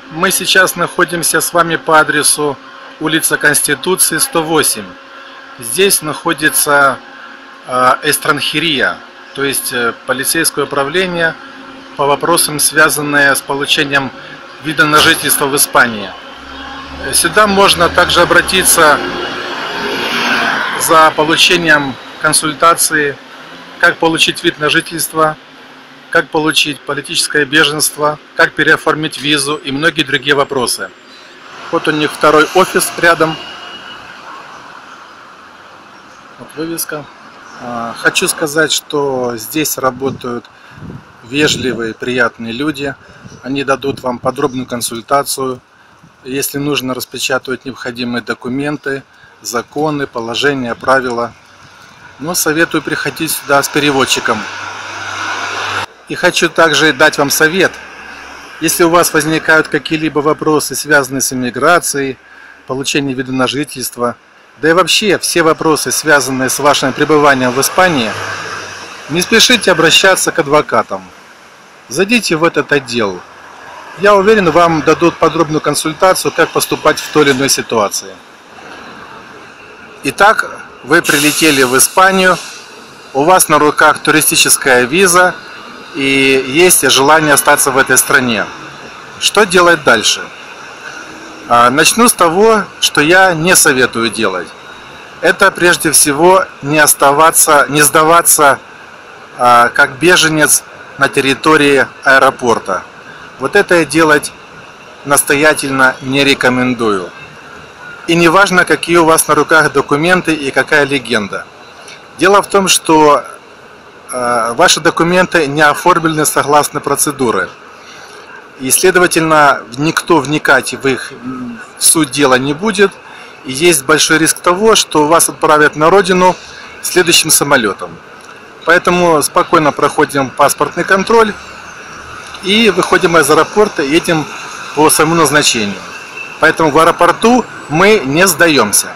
Мы сейчас находимся с вами по адресу улица Конституции, 108. Здесь находится Эстранхерия, то есть полицейское управление по вопросам, связанным с получением вида на жительство в Испании. Сюда можно также обратиться за получением консультации, как получить вид на жительство, как получить политическое беженство, как переоформить визу и многие другие вопросы. Вот у них второй офис рядом. Вот вывеска. Хочу сказать, что здесь работают вежливые, приятные люди. Они дадут вам подробную консультацию. Если нужно, распечатывать необходимые документы, законы, положения, правила. Но советую приходить сюда с переводчиком. И хочу также дать вам совет. Если у вас возникают какие-либо вопросы, связанные с иммиграцией, получением вида на жительство, да и вообще все вопросы, связанные с вашим пребыванием в Испании, не спешите обращаться к адвокатам. Зайдите в этот отдел. Я уверен, вам дадут подробную консультацию, как поступать в той или иной ситуации. Итак, вы прилетели в Испанию, у вас на руках туристическая виза и есть желание остаться в этой стране. Что делать дальше? Начну с того, что я не советую делать. Это прежде всего не сдаваться как беженец на территории аэропорта. Вот это я делать настоятельно не рекомендую. И не важно, какие у вас на руках документы и какая легенда. Дело в том, что ваши документы не оформлены согласно процедуре. И, следовательно, никто вникать в суть дела не будет. И есть большой риск того, что вас отправят на родину следующим самолетом. Поэтому спокойно проходим паспортный контроль и выходим из аэропорта и едем по своему назначению. Поэтому в аэропорту мы не сдаемся.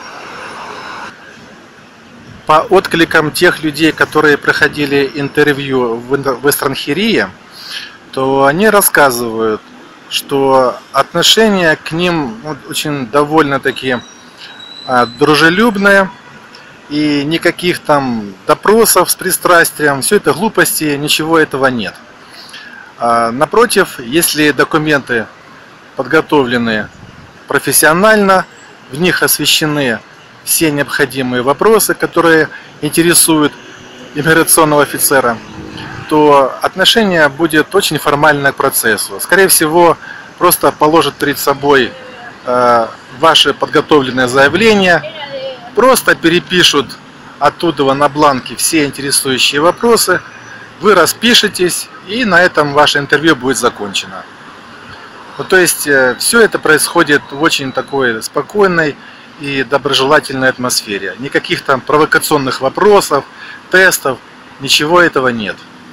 По откликам тех людей, которые проходили интервью в Эстранхерии, то они рассказывают, что отношение к ним очень довольно-таки дружелюбное, и никаких там допросов с пристрастием, все это глупости, ничего этого нет. Напротив, если документы подготовлены профессионально, в них освещены все необходимые вопросы, которые интересуют иммиграционного офицера, то отношение будет очень формальное к процессу. Скорее всего, просто положат перед собой ваше подготовленное заявление, просто перепишут оттуда на бланке все интересующие вопросы, вы распишетесь, и на этом ваше интервью будет закончено. То есть все это происходит в очень такой спокойной и доброжелательной атмосфере. Никаких там провокационных вопросов, тестов, ничего этого нет.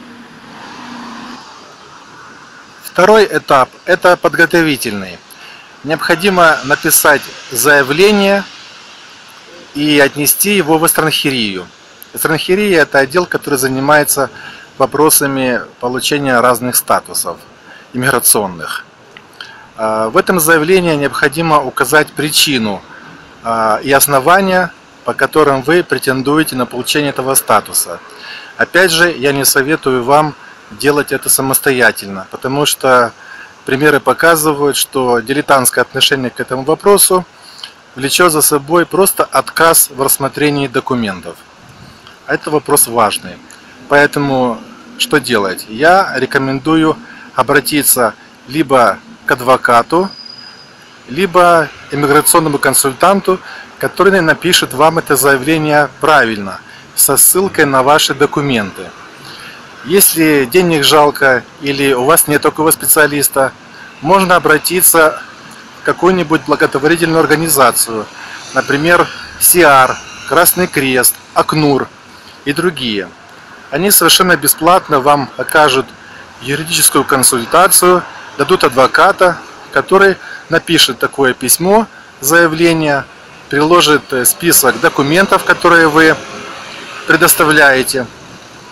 Второй этап – это подготовительный. Необходимо написать заявление и отнести его в Эстранхерию. Эстранхерия – это отдел, который занимается вопросами получения разных статусов иммиграционных. В этом заявлении необходимо указать причину и основания, по которым вы претендуете на получение этого статуса. Опять же, я не советую вам делать это самостоятельно, потому что примеры показывают, что дилетантское отношение к этому вопросу влечет за собой просто отказ в рассмотрении документов. А это вопрос важный. Поэтому что делать? Я рекомендую обратиться либо к адвокату, либо иммиграционному консультанту, который напишет вам это заявление правильно, со ссылкой на ваши документы. Если денег жалко или у вас нет такого специалиста, можно обратиться в какую-нибудь благотворительную организацию, например, СИАР, Красный Крест, АКНУР и другие. Они совершенно бесплатно вам окажут юридическую консультацию, дадут адвоката, который напишет такое письмо, заявление, приложит список документов, которые вы предоставляете,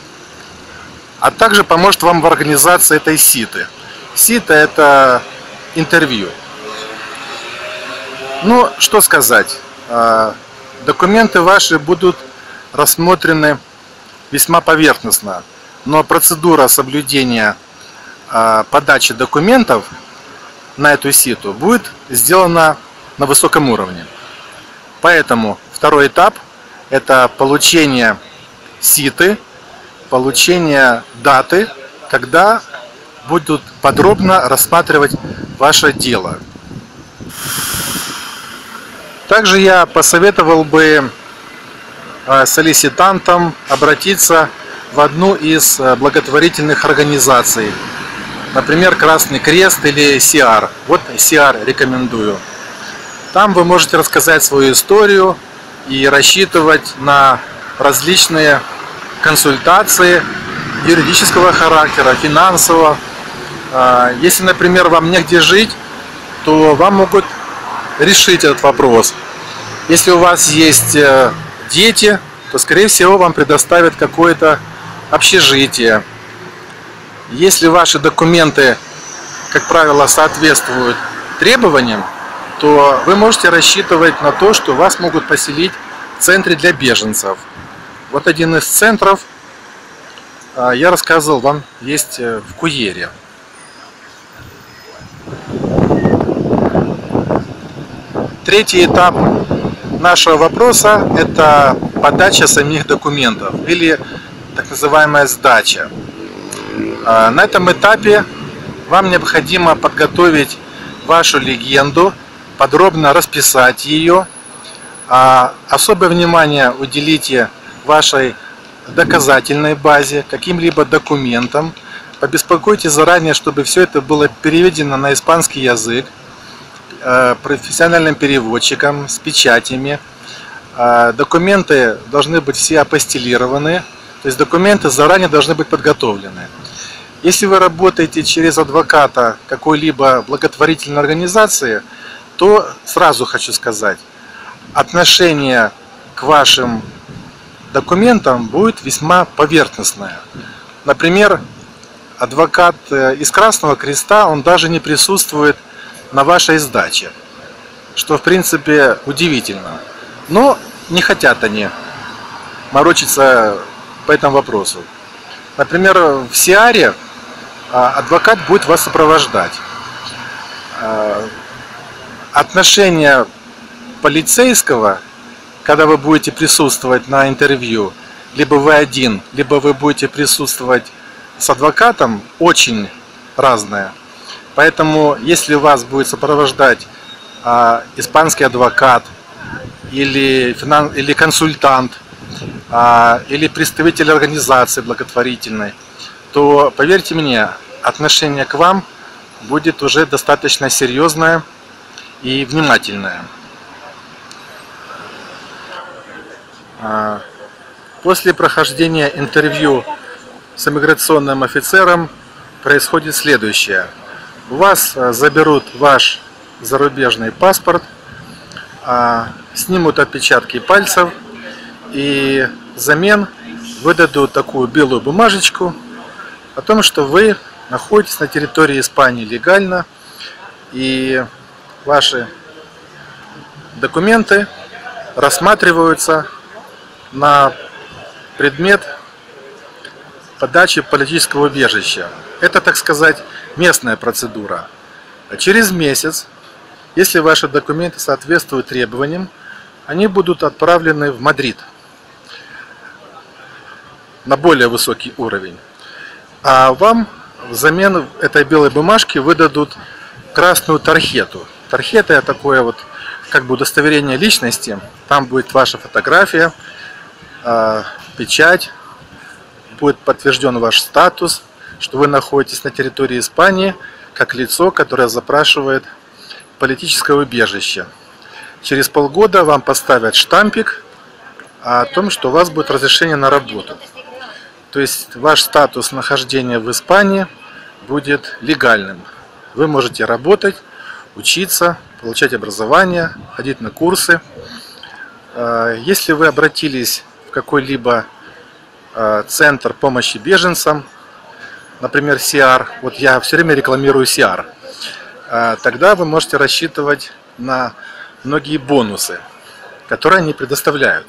а также поможет вам в организации этой СИТы. СИТа – это интервью. Ну, что сказать, документы ваши будут рассмотрены весьма поверхностно, но процедура соблюдения подачи документов на эту ситу будет сделана на высоком уровне. Поэтому второй этап – это получение ситы, получение даты, когда будут подробно рассматривать ваше дело. Также я посоветовал бы соллиситантам обратиться в одну из благотворительных организаций, например, Красный Крест или СИАР. Вот СИАР рекомендую. Там вы можете рассказать свою историю и рассчитывать на различные консультации юридического характера, финансового. Если, например, вам негде жить, то вам могут решить этот вопрос. Если у вас есть дети, то, скорее всего, вам предоставят какое-то общежитие. Если ваши документы, как правило, соответствуют требованиям, то вы можете рассчитывать на то, что вас могут поселить в центре для беженцев. Вот один из центров, я рассказывал вам, есть в Куере. Третий этап нашего вопроса – это подача самих документов или так называемая сдача. На этом этапе вам необходимо подготовить вашу легенду, подробно расписать ее. Особое внимание уделите вашей доказательной базе, каким-либо документам. Побеспокойтесь заранее, чтобы все это было переведено на испанский язык профессиональным переводчиком с печатями. Документы должны быть все апостилированы, то есть документы заранее должны быть подготовлены. Если вы работаете через адвоката какой-либо благотворительной организации, то сразу хочу сказать, отношение к вашим документам будет весьма поверхностное. Например, адвокат из Красного Креста, он даже не присутствует на вашей сдаче, что в принципе удивительно. Но не хотят они морочиться по этому вопросу. Например, в СИАРе адвокат будет вас сопровождать. Отношение полицейского, когда вы будете присутствовать на интервью, либо вы один, либо вы будете присутствовать с адвокатом, очень разное. Поэтому, если вас будет сопровождать испанский адвокат или консультант, или представитель организации благотворительной, то, поверьте мне, отношение к вам будет уже достаточно серьезное и внимательное. После прохождения интервью с иммиграционным офицером происходит следующее. У вас заберут ваш зарубежный паспорт, снимут отпечатки пальцев и взамен выдадут такую белую бумажечку о том, что вы находитесь на территории Испании легально и ваши документы рассматриваются на предмет подачи политического убежища. Это, так сказать, местная процедура. Через месяц, если ваши документы соответствуют требованиям, они будут отправлены в Мадрид на более высокий уровень. А вам взамен этой белой бумажки выдадут красную тархету. Тархета – это такое вот как бы удостоверение личности. Там будет ваша фотография, печать, будет подтвержден ваш статус, что вы находитесь на территории Испании как лицо, которое запрашивает политическое убежище. Через полгода вам поставят штампик о том, что у вас будет разрешение на работу. То есть ваш статус нахождения в Испании будет легальным. Вы можете работать, учиться, получать образование, ходить на курсы. Если вы обратились в какой-либо центр помощи беженцам, например, СИАР, вот я все время рекламирую СИАР, тогда вы можете рассчитывать на многие бонусы, которые они предоставляют.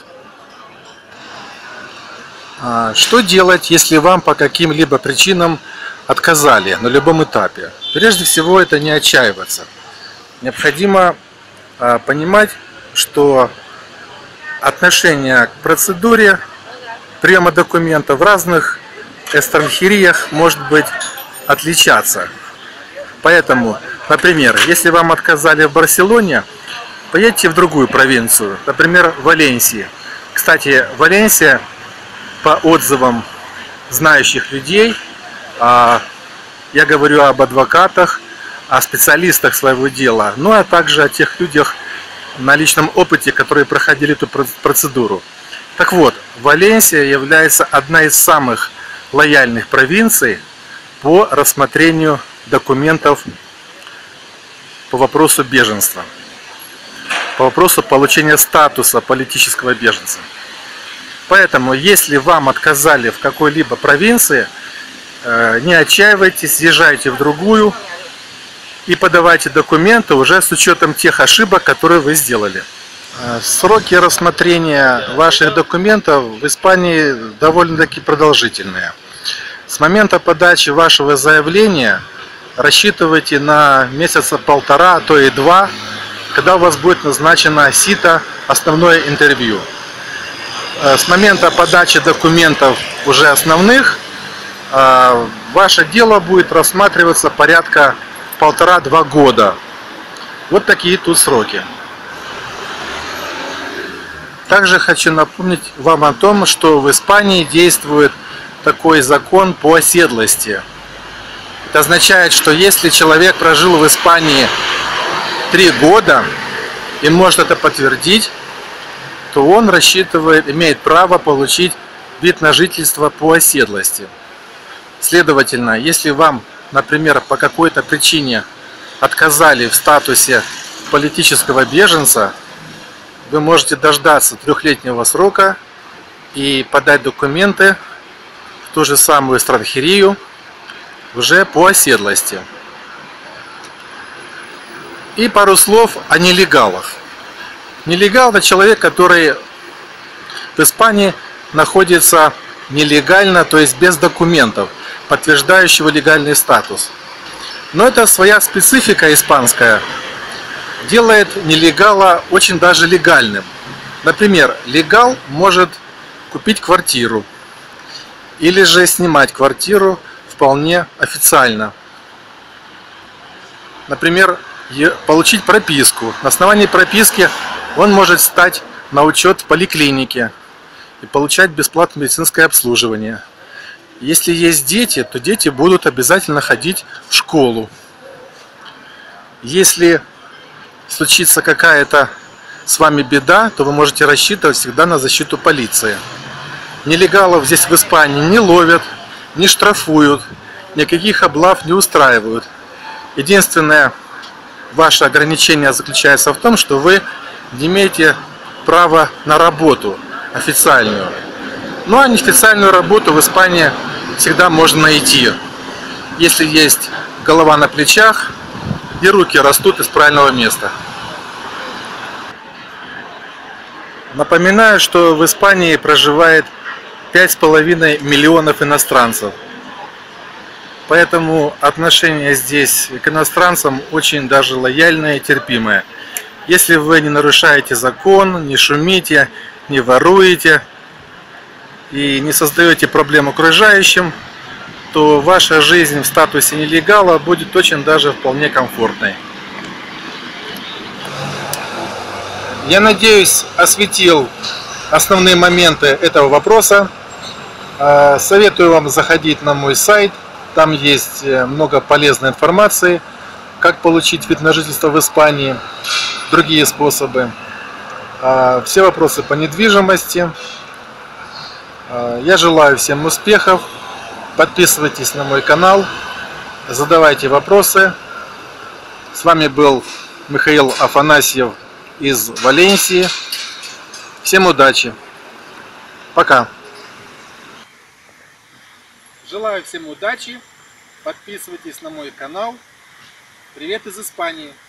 Что делать, если вам по каким-либо причинам отказали на любом этапе? Прежде всего, это не отчаиваться. Необходимо понимать, что отношение к процедуре приема документов в разных экстранхериях может быть отличаться. Поэтому, например, если вам отказали в Барселоне, поедьте в другую провинцию, например, в Валенсии. Кстати, Валенсия, по отзывам знающих людей, я говорю об адвокатах, о специалистах своего дела, ну а также о тех людях на личном опыте, которые проходили эту процедуру. Так вот, Валенсия является одной из самых лояльных провинций по рассмотрению документов по вопросу беженства, по вопросу получения статуса политического беженца. Поэтому, если вам отказали в какой-либо провинции, не отчаивайтесь, езжайте в другую и подавайте документы уже с учетом тех ошибок, которые вы сделали. Сроки рассмотрения ваших документов в Испании довольно-таки продолжительные. С момента подачи вашего заявления рассчитывайте на месяца полтора, а то и два, когда у вас будет назначено сито, основное интервью. С момента подачи документов уже основных, ваше дело будет рассматриваться порядка 1,5-2 года. Вот такие тут сроки. Также хочу напомнить вам о том, что в Испании действует такой закон по оседлости. Это означает, что если человек прожил в Испании 3 года и может это подтвердить, то он имеет право получить вид на жительство по оседлости. Следовательно, если вам, например, по какой-то причине отказали в статусе политического беженца, вы можете дождаться 3-летнего срока и подать документы в ту же самую экстранхерию уже по оседлости. И пару слов о нелегалах. Нелегал – это человек, который в Испании находится нелегально, то есть без документов, подтверждающего легальный статус. Но это своя специфика испанская делает нелегала очень даже легальным. Например, легал может купить квартиру или же снимать квартиру вполне официально. Например, получить прописку. На основании прописки он может стать на учет в поликлинике и получать бесплатное медицинское обслуживание. Если есть дети, то дети будут обязательно ходить в школу. Если случится какая-то с вами беда, то вы можете рассчитывать всегда на защиту полиции. Нелегалов здесь в Испании не ловят, не штрафуют, никаких облав не устраивают. Единственное ваше ограничение заключается в том, что вы не имеете права на работу официальную. Ну а неофициальную работу в Испании всегда можно найти, если есть голова на плечах и руки растут из правильного места. Напоминаю, что в Испании проживает 5,5 миллионов иностранцев. Поэтому отношение здесь к иностранцам очень даже лояльное и терпимое. Если вы не нарушаете закон, не шумите, не воруете и не создаете проблем окружающим, то ваша жизнь в статусе нелегала будет очень даже вполне комфортной. Я надеюсь, осветил основные моменты этого вопроса. Советую вам заходить на мой сайт. Там есть много полезной информации, как получить вид на жительство в Испании, другие способы. Все вопросы по недвижимости. Я желаю всем успехов. Подписывайтесь на мой канал, задавайте вопросы. С вами был Михаил Афанасьев из Валенсии. Всем удачи. Пока. Желаю всем удачи. Подписывайтесь на мой канал. Привет из Испании.